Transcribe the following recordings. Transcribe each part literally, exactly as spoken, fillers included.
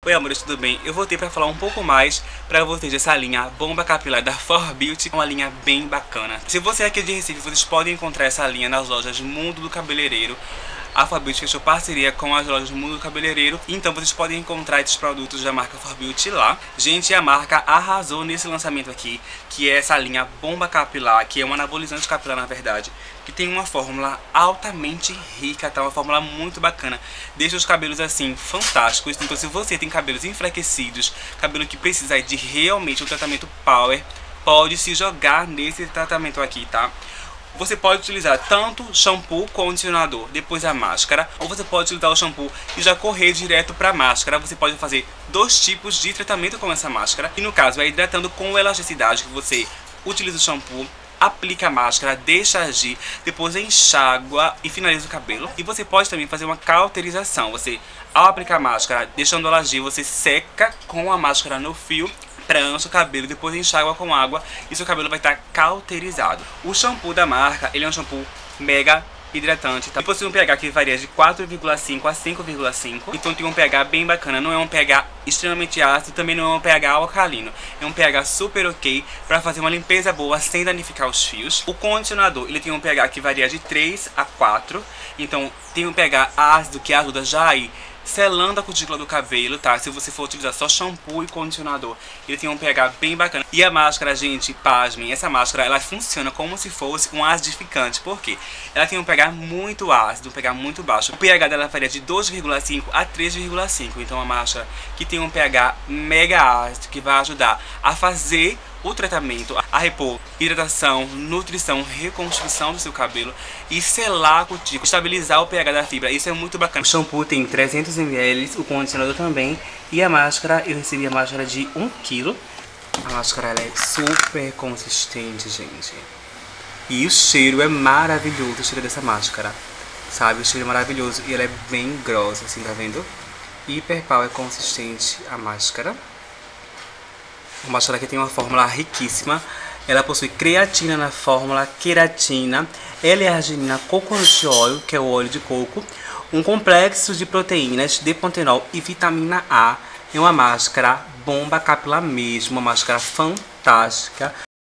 Oi amores, tudo bem? Eu voltei pra falar um pouco mais pra vocês dessa linha Bomba Capilar da For Beauty, uma linha bem bacana. Se você é aqui de Recife, vocês podem encontrar essa linha nas lojas Mundo do Cabeleireiro. A For Beauty fechou parceria com as lojas Mundo do Cabeleireiro, então vocês podem encontrar esses produtos da marca For Beauty lá. Gente, a marca arrasou nesse lançamento aqui, que é essa linha Bomba Capilar, que é um anabolizante capilar na verdade, que tem uma fórmula altamente rica, tá? Uma fórmula muito bacana, deixa os cabelos assim fantásticos. Então se você tem cabelos enfraquecidos, cabelo que precisa de realmente um tratamento power, pode se jogar nesse tratamento aqui, tá? Você pode utilizar tanto shampoo, condicionador, depois a máscara, ou você pode utilizar o shampoo e já correr direto para a máscara. Você pode fazer dois tipos de tratamento com essa máscara, e no caso é hidratando com elasticidade, que você utiliza o shampoo, aplica a máscara, deixa agir, depois enxágua e finaliza o cabelo. E você pode também fazer uma cauterização. Você, ao aplicar a máscara, deixando ela agir, você seca com a máscara no fio, prancha o cabelo, depois enxágua com água e seu cabelo vai estar cauterizado. O shampoo da marca, ele é um shampoo mega hidratante, tá? Possui um pH que varia de quatro vírgula cinco a cinco vírgula cinco, então tem um pH bem bacana, não é um pH extremamente ácido, também não é um pH alcalino, é um pH super ok para fazer uma limpeza boa sem danificar os fios. O condicionador, ele tem um pH que varia de três a quatro, então tem um pH ácido que ajuda já aí selando a cutícula do cabelo, tá? Se você for utilizar só shampoo e condicionador, ele tem um pH bem bacana. E a máscara, gente, pasmem, essa máscara, ela funciona como se fosse um acidificante. Por quê? Ela tem um pH muito ácido, um pH muito baixo. O pH dela varia de dois vírgula cinco a três vírgula cinco. Então é uma máscara que tem um pH mega ácido, que vai ajudar a fazer o tratamento, a repor hidratação, nutrição, reconstrução do seu cabelo e selar a cutícula, estabilizar o pH da fibra. Isso é muito bacana. O shampoo tem trezentos mililitros, o condicionador também, e a máscara, eu recebi a máscara de um quilo. A máscara ela é super consistente, gente. E o cheiro é maravilhoso, o cheiro dessa máscara, sabe? O cheiro é maravilhoso e ela é bem grossa, assim, tá vendo? Hiper power consistente a máscara. A máscara aqui tem uma fórmula riquíssima. Ela possui creatina na fórmula, queratina, L-arginina, coconut oil, que é o óleo de coco, um complexo de proteínas de pantenol e vitamina A. É uma máscara bomba capilar mesmo, uma máscara fantástica.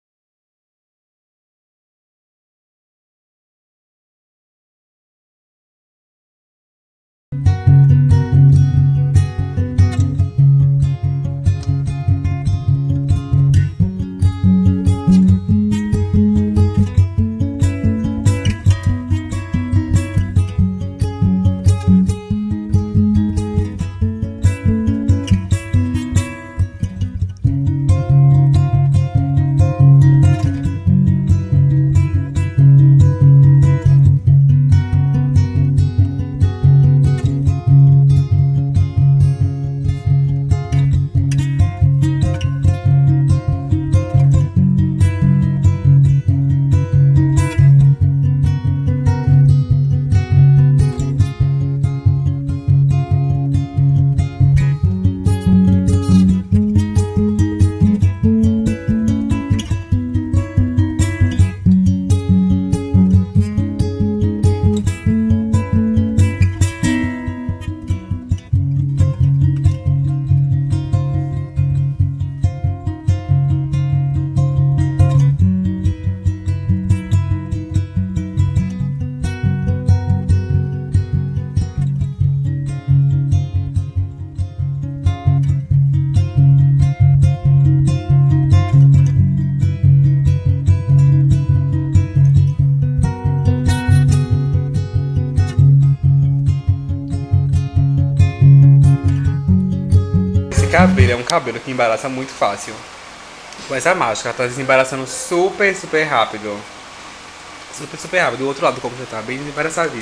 Cabelo é um cabelo que embaraça muito fácil. Com essa máscara tá desembaraçando super, super rápido. Super, super rápido. Do outro lado como você tá, bem desembaraçadinho.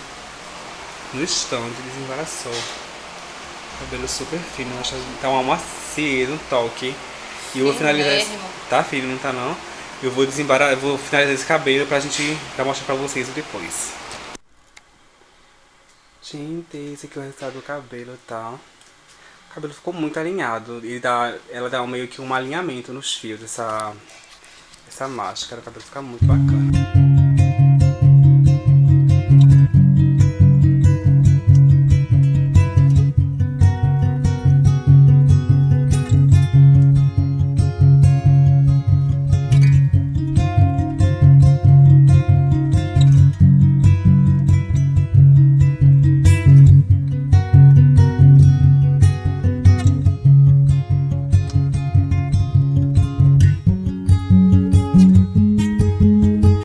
No instante desembaraçou. Cabelo super fino, acho que tá uma macia, um toque. E eu vou finalizar esse... Tá fino, não tá não? Eu vou desembaraçar, eu vou finalizar esse cabelo pra gente pra mostrar pra vocês depois. Gente, esse aqui é o resultado do cabelo, tá? O cabelo ficou muito alinhado. Ele dá, ela dá meio que um alinhamento nos fios dessa, dessa máscara. O cabelo fica muito bacana.